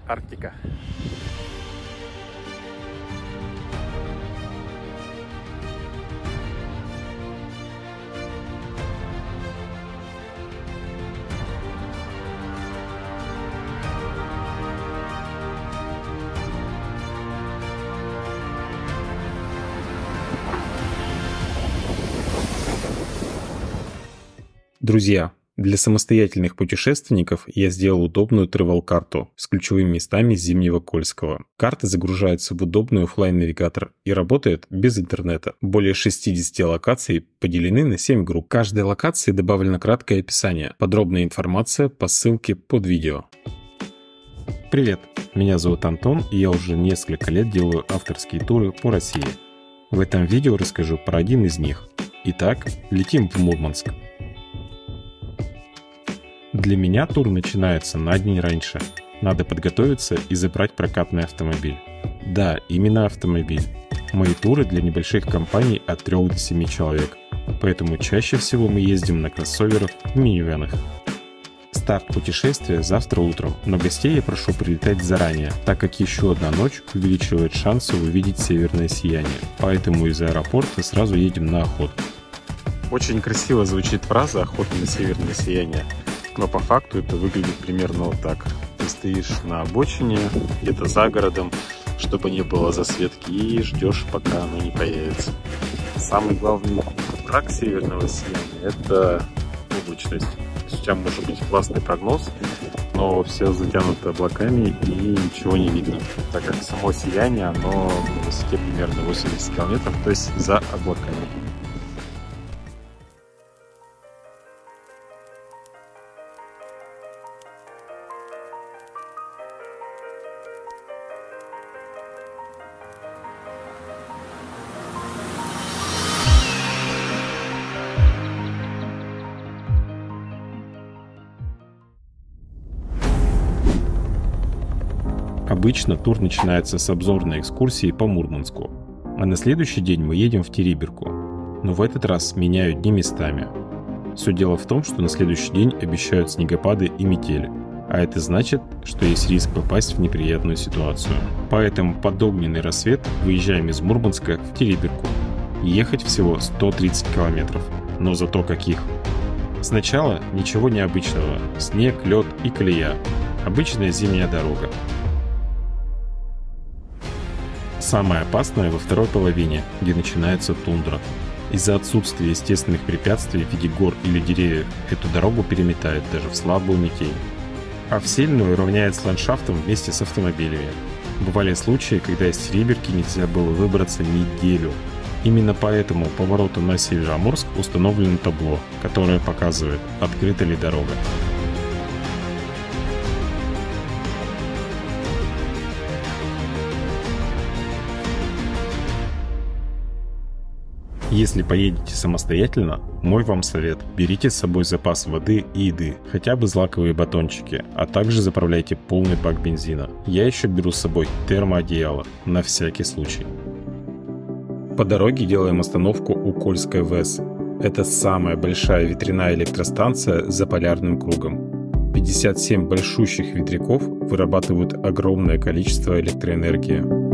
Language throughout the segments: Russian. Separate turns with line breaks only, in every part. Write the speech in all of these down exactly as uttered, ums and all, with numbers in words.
Арктика.
Друзья, для самостоятельных путешественников я сделал удобную тревел-карту с ключевыми местами Зимнего Кольского. Карта загружается в удобный офлайн-навигатор и работает без интернета. Более шестьдесят локаций поделены на семь групп. К каждой локации добавлено краткое описание, подробная информация по ссылке под видео. Привет, меня зовут Антон, и я уже несколько лет делаю авторские туры по России. В этом видео расскажу про один из них. Итак, летим в Мурманск. Для меня тур начинается на день раньше. Надо подготовиться и забрать прокатный автомобиль. Да, именно автомобиль. Мои туры для небольших компаний от трёх до семи человек, поэтому чаще всего мы ездим на кроссоверах и минивэнах. Старт путешествия завтра утром, но гостей я прошу прилетать заранее, так как еще одна ночь увеличивает шансы увидеть северное сияние, поэтому из аэропорта сразу едем на охоту.
Очень красиво звучит фраза «охота на северное сияние», но по факту это выглядит примерно вот так. Ты стоишь на обочине, где-то за городом, чтобы не было засветки, и ждешь, пока оно не появится. Самый главный враг северного сияния – это облачность. У тебя может быть классный прогноз, но все затянуто облаками и ничего не видно, так как само сияние, оно на высоте примерно восемьдесят километров, то есть за облаками.
Обычно тур начинается с обзорной экскурсии по Мурманску, а на следующий день мы едем в Териберку, но в этот раз меняют дни местами. Все дело в том, что на следующий день обещают снегопады и метели, а это значит, что есть риск попасть в неприятную ситуацию. Поэтому под огненный рассвет выезжаем из Мурманска в Териберку. Ехать всего сто тридцать километров, но зато каких! Сначала ничего необычного, снег, лед и колея, обычная зимняя дорога. Самое опасное во второй половине, где начинается тундра. Из-за отсутствия естественных препятствий в виде гор или деревьев эту дорогу переметает даже в слабую метель. А в сильную равняет с ландшафтом вместе с автомобилями. Бывали случаи, когда из Териберки нельзя было выбраться неделю. Именно поэтому у поворота на Североморск установлено табло, которое показывает, открыта ли дорога. Если поедете самостоятельно, мой вам совет – берите с собой запас воды и еды, хотя бы злаковые батончики, а также заправляйте полный бак бензина. Я еще беру с собой термоодеяло, на всякий случай. По дороге делаем остановку у Кольской ВЭС. Это самая большая ветряная электростанция за полярным кругом. пятьдесят семь большущих ветряков вырабатывают огромное количество электроэнергии.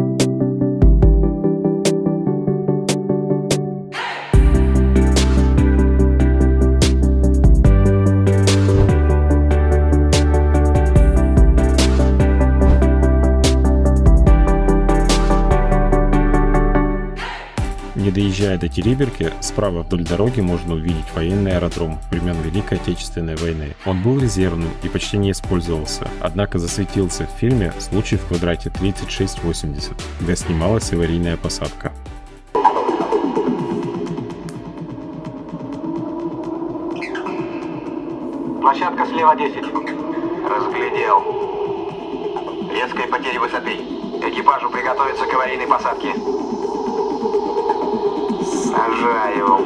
Не доезжая до Териберки, справа вдоль дороги можно увидеть военный аэродром времен Великой Отечественной войны. Он был резервным и почти не использовался, однако засветился в фильме «Случай в квадрате тридцать шесть восемьдесят», где снималась аварийная посадка.
Площадка слева десять. Разглядел. Резкая потеря высоты. Экипажу приготовиться к аварийной посадке. Сажаю.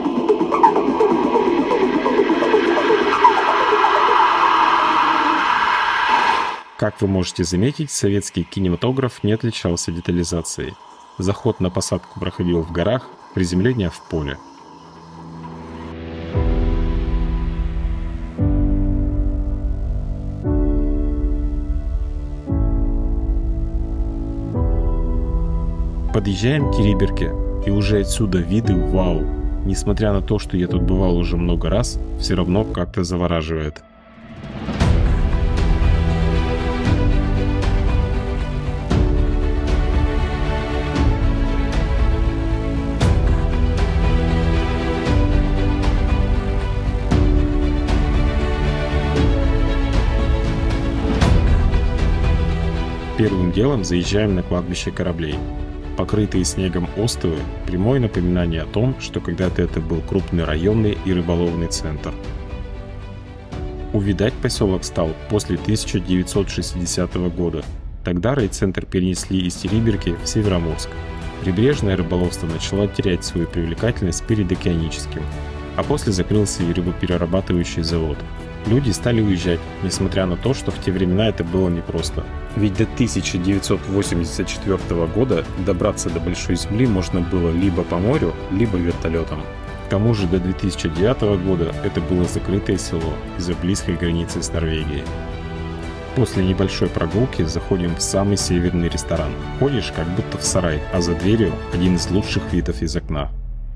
Как вы можете заметить, советский кинематограф не отличался детализацией. Заход на посадку проходил в горах, приземление в поле. Подъезжаем к Териберке, и уже отсюда виды вау. Несмотря на то, что я тут бывал уже много раз, все равно как-то завораживает. Первым делом заезжаем на кладбище кораблей. Покрытые снегом остовы – прямое напоминание о том, что когда-то это был крупный районный и рыболовный центр. Увядать поселок стал после тысяча девятьсот шестидесятого года. Тогда райцентр перенесли из Териберки в Североморск. Прибрежное рыболовство начало терять свою привлекательность перед океаническим, а после закрылся и рыбоперерабатывающий завод. Люди стали уезжать, несмотря на то, что в те времена это было непросто. Ведь до тысяча девятьсот восемьдесят четвёртого года добраться до Большой Земли можно было либо по морю, либо вертолетом. К тому же до две тысячи девятого года это было закрытое село из-за близкой границы с Норвегией. После небольшой прогулки заходим в самый северный ресторан. Ходишь как будто в сарай, а за дверью один из лучших видов из окна.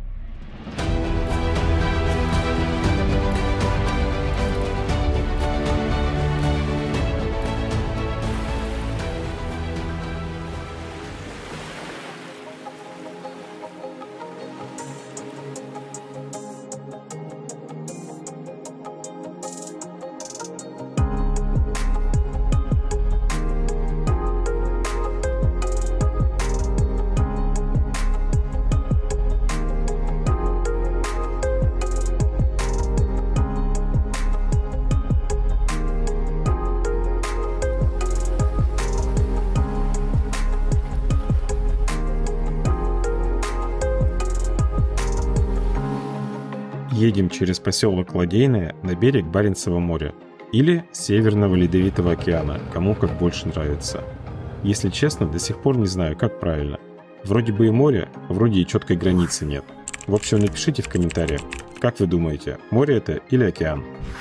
Едем через поселок Ладейное на берег Баренцева моря или Северного Ледовитого океана, кому как больше нравится. Если честно, до сих пор не знаю, как правильно. Вроде бы и море, а вроде и четкой границы нет. В общем, напишите в комментариях, как вы думаете, море это или океан?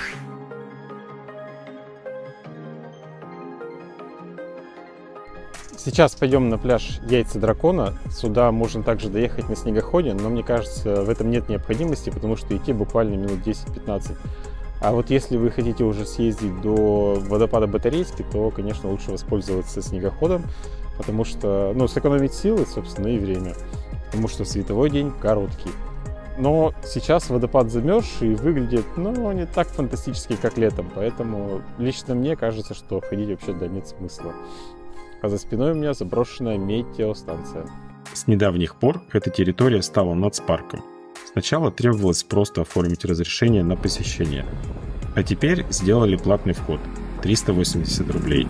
Сейчас пойдем на пляж Яйца Дракона. Сюда можно также доехать на снегоходе, но мне кажется, в этом нет необходимости, потому что идти буквально минут десять-пятнадцать. А вот если вы хотите уже съездить до водопада Батарейский, то, конечно, лучше воспользоваться снегоходом, потому что, ну, сэкономить силы, собственно, и время, потому что световой день короткий. Но сейчас водопад замерзший и выглядит, ну, не так фантастически, как летом, поэтому лично мне кажется, что ходить вообще да нет смысла. А за спиной у меня заброшенная метеостанция.
С недавних пор эта территория стала нацпарком. Сначала требовалось просто оформить разрешение на посещение. А теперь сделали платный вход – триста восемьдесят рублей.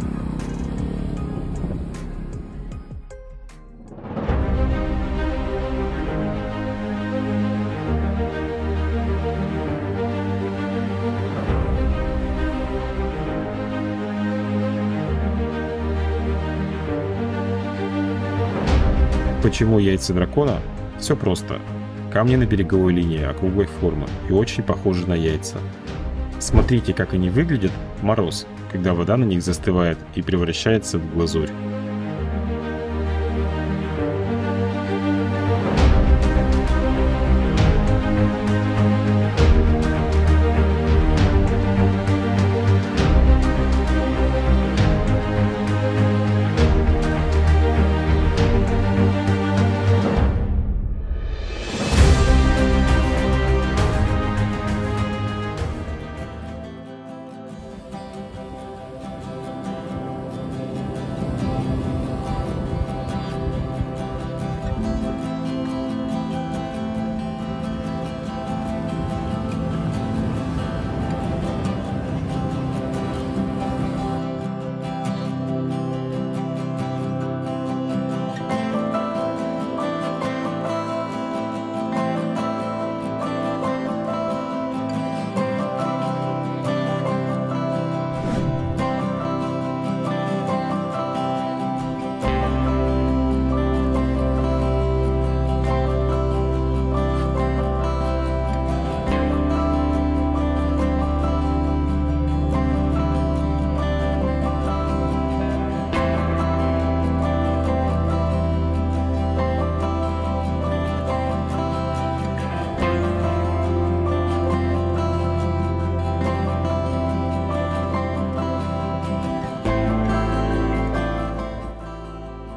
Почему яйца дракона? Все просто. Камни на береговой линии округлой формы и очень похожи на яйца. Смотрите, как они выглядят в мороз, когда вода на них застывает и превращается в глазурь.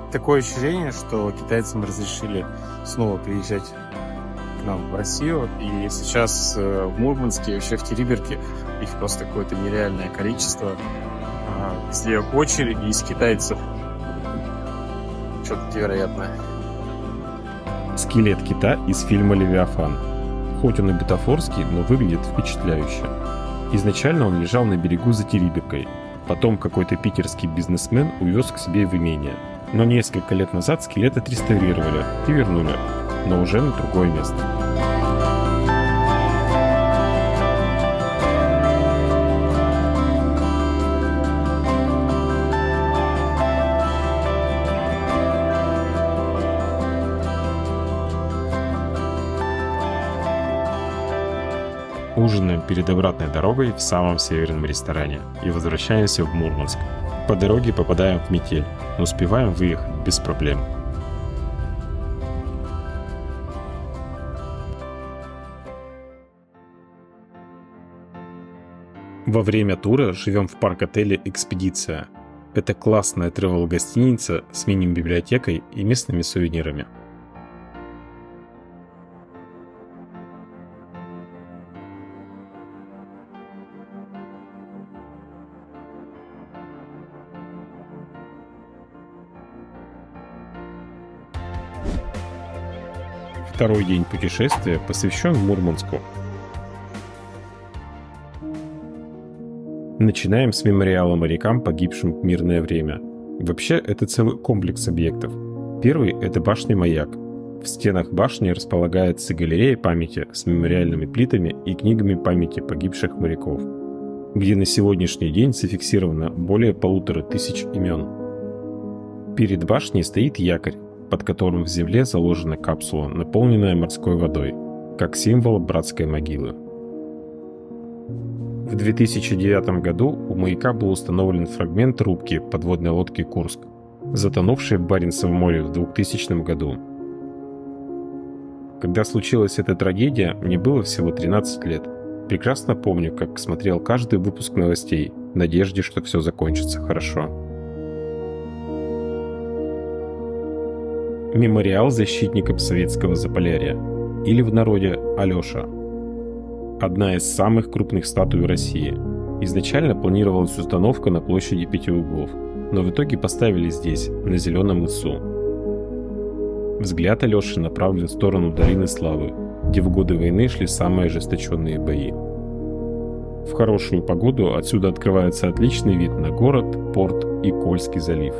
такое ощущение, что китайцам разрешили снова приезжать к нам в Россию, и сейчас в Мурманске, вообще в Териберке их просто какое-то нереальное количество. Везде очереди из китайцев. Что-то невероятное.
Скелет кита из фильма «Левиафан». Хоть он и бутафорский, но выглядит впечатляюще. Изначально он лежал на берегу за Териберкой. Потом какой-то питерский бизнесмен увез к себе в имение. Но несколько лет назад скелет отреставрировали и вернули, но уже на другое место. Ужинаем перед обратной дорогой в самом северном ресторане и возвращаемся в Мурманск. По дороге попадаем в метель, но успеваем выехать без проблем. Во время тура живем в парк-отеле «Экспедиция». Это классная тревел-гостиница с мини-библиотекой и местными сувенирами. Второй день путешествия посвящен Мурманску. Начинаем с мемориала морякам, погибшим в мирное время. Вообще, это целый комплекс объектов. Первый – это башня-маяк. В стенах башни располагается галерея памяти с мемориальными плитами и книгами памяти погибших моряков, где на сегодняшний день зафиксировано более полутора тысяч имен. Перед башней стоит якорь, под которым в земле заложена капсула, наполненная морской водой, как символ братской могилы. В две тысячи девятом году у маяка был установлен фрагмент рубки подводной лодки «Курск», затонувшей в Баренцевом море в двухтысячном году. Когда случилась эта трагедия, мне было всего тринадцать лет. Прекрасно помню, как смотрел каждый выпуск новостей в надежде, что все закончится хорошо. Мемориал защитникам советского Заполярья, или в народе Алеша. Одна из самых крупных статуй в России. Изначально планировалась установка на площади Пяти углов, но в итоге поставили здесь, на Зеленом мысу. Взгляд Алеши направлен в сторону Долины Славы, где в годы войны шли самые ожесточенные бои. В хорошую погоду отсюда открывается отличный вид на город, порт и Кольский залив.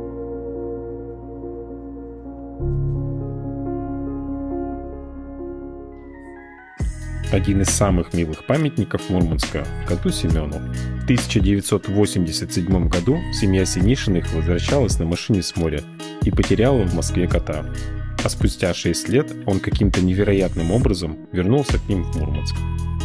Один из самых милых памятников Мурманска – коту Семену. В тысяча девятьсот восемьдесят седьмом году семья Синишиных возвращалась на машине с моря и потеряла в Москве кота. А спустя шесть лет он каким-то невероятным образом вернулся к ним в Мурманск.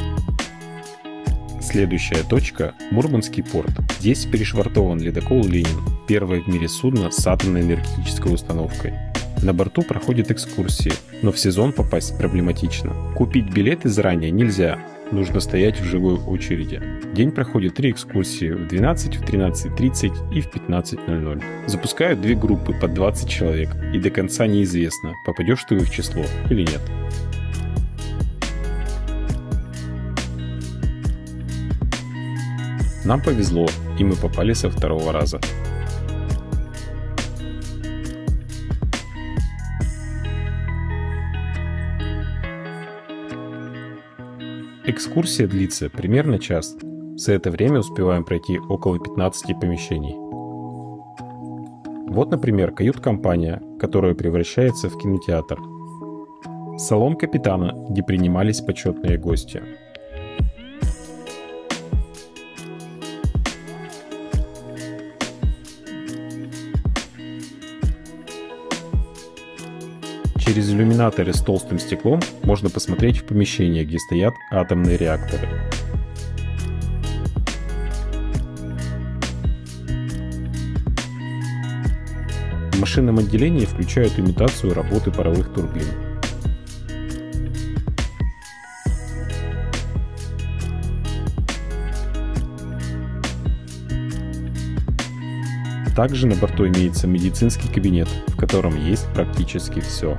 Следующая точка – Мурманский порт. Здесь перешвартован ледокол «Ленин», первое в мире судно с атомной энергетической установкой. На борту проходят экскурсии, но в сезон попасть проблематично. Купить билеты заранее нельзя, нужно стоять в живой очереди. День проходит три экскурсии в двенадцать, в тринадцать тридцать и в пятнадцать ноль ноль. Запускают две группы по двадцать человек, и до конца неизвестно, попадешь ты в их число или нет. Нам повезло, и мы попали со второго раза. Экскурсия длится примерно час. За это время успеваем пройти около пятнадцати помещений. Вот, например, кают-компания, которая превращается в кинотеатр. Салон капитана, где принимались почетные гости. Через иллюминаторы с толстым стеклом можно посмотреть в помещение, где стоят атомные реакторы. В машинном отделении включают имитацию работы паровых турбин. Также на борту имеется медицинский кабинет, в котором есть практически все.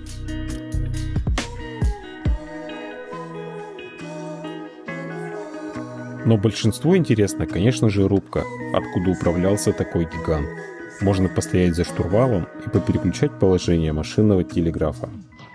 Но большинству интересна, конечно же, рубка, откуда управлялся такой гигант. Можно постоять за штурвалом и попереключать положение машинного телеграфа.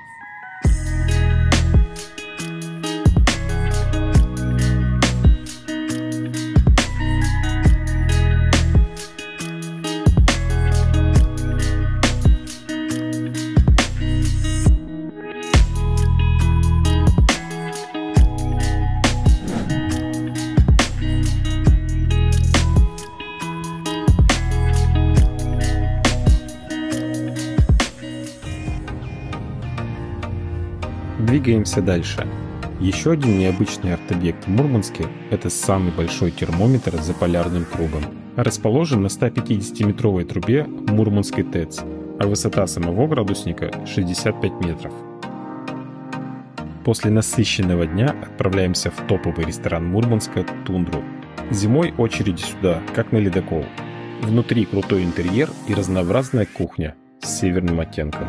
Двигаемся дальше. Еще один необычный арт-объект в Мурманске – это самый большой термометр за полярным кругом. Расположен на ста пятидесятиметровой трубе Мурманской ТЭЦ, а высота самого градусника – шестьдесят пять метров. После насыщенного дня отправляемся в топовый ресторан Мурманска «Тундру». Зимой очереди сюда, как на ледокол. Внутри крутой интерьер и разнообразная кухня с северным оттенком.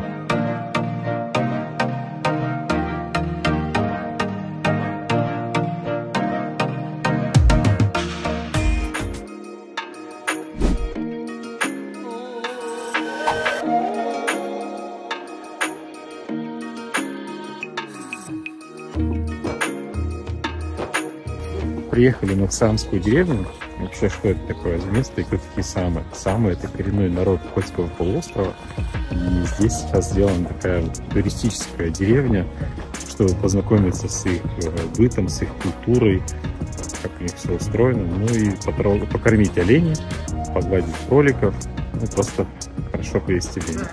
Приехали на Самскую деревню. Вообще, что это такое за место и кто такие самые? Самые — это коренной народ Кольского полуострова. И здесь сейчас сделана такая туристическая деревня, чтобы познакомиться с их бытом, с их культурой, как у них все устроено. Ну и покормить оленей, погладить кроликов. Ну, просто хорошо провести время.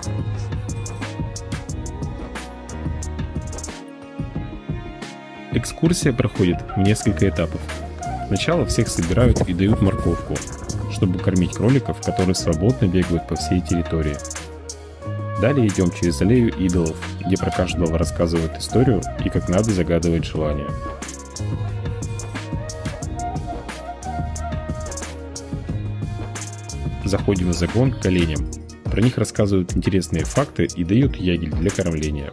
Экскурсия проходит в несколько этапов. Сначала всех собирают и дают морковку, чтобы кормить кроликов, которые свободно бегают по всей территории. Далее идем через аллею идолов, где про каждого рассказывают историю и как надо загадывать желания. Заходим в загон к оленям. Про них рассказывают интересные факты и дают ягель для кормления.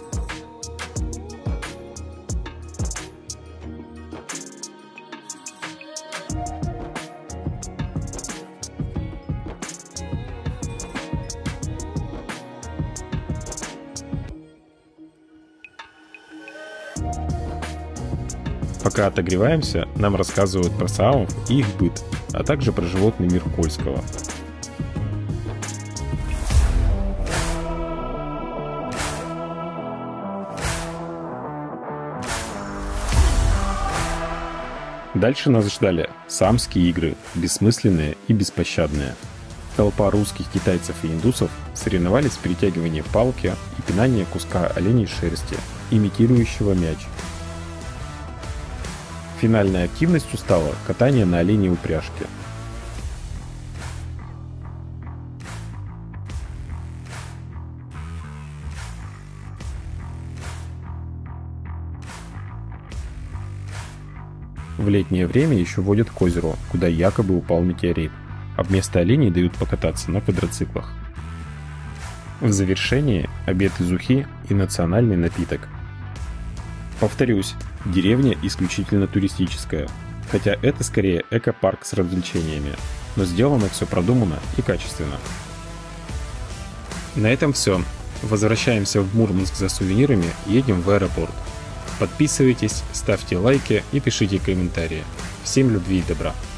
Пока отогреваемся, нам рассказывают про саамов и их быт, а также про животный мир Кольского. Дальше нас ждали саамские игры, бессмысленные и беспощадные. Толпа русских, китайцев и индусов соревновались в перетягивании палки и пинании куска оленей шерсти, имитирующего мяч. Финальной активностью стало катание на оленей упряжке. В летнее время еще водят к озеру, куда якобы упал метеорит, а вместо оленей дают покататься на квадроциклах. В завершении обед из ухи и национальный напиток. Повторюсь, деревня исключительно туристическая, хотя это скорее экопарк с развлечениями, но сделано все продуманно и качественно. На этом все. Возвращаемся в Мурманск за сувенирами, едем в аэропорт. Подписывайтесь, ставьте лайки и пишите комментарии. Всем любви и добра!